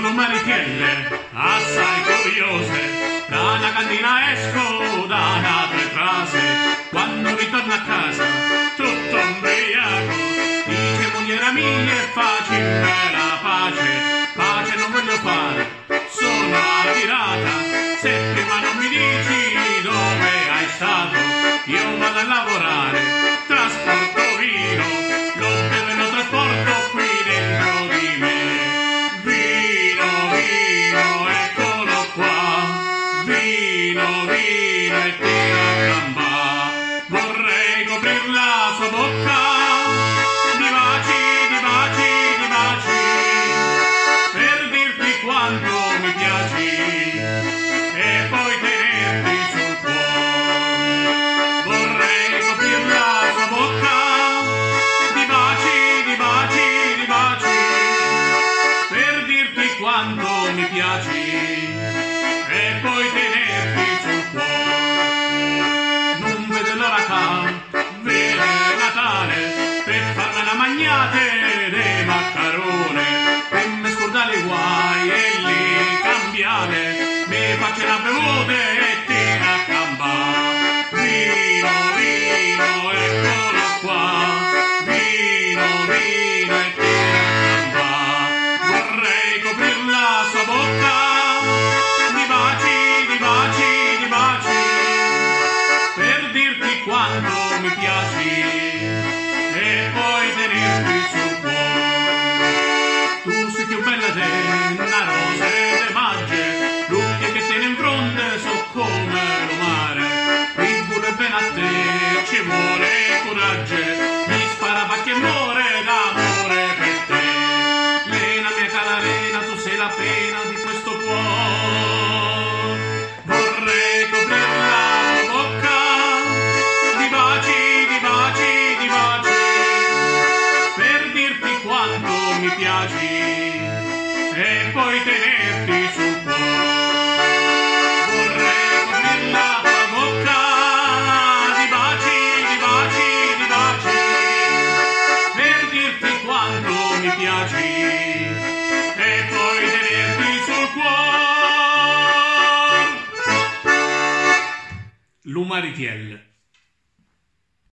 Sono maritielle assai curiose, da una cantina esco, da un'altra frase. Quando ritorno a casa, tutto ubriaco, dice mogliera mia, facimmi la pace. Pace non voglio fare, sono adirata, se prima non mi dici dove hai stato, io vado a lavorare, trasporto vino, lo bevo e lo trasporto qui dentro di me. Vino, eccolo qua, vino e tira a gamba, vorrei coprir la sua bocca di baci, per dirti quanto mi piaci e poi tenerti sul cuore. Vorrei coprir la sua bocca di baci, per dirti quanto mi piaci e poi tenerti sul cuore. Non vedo l'ora vede Natale per farmi una magnate dei maccarone, per me scordare i guai e li cambiare, mi faccio una bevuta e tira a gamba. Vino, eccolo qua, vino e tira a gamba, vorrei coprir la sua bocca di baci, per dirti quanto mi piaci e poi tenerti sul cuore. Tu sei più bella di una rosa e le magge, l'occhio che tiene in fronte so come lo mare. Il vuole bene a te, ci vuole coraggio, mi spara pacche e muore d'amore per te. Lena mia cara Lena, tu sei la pena di questo cuore. Vorrei coprir la tua bocca di baci, per dirti quanto mi piaci e poi tenerti sul cuore. Vorrei coprir la tua bocca di baci, per dirti quanto mi piaci e poi tenerti sul cuore. Lumaritielle.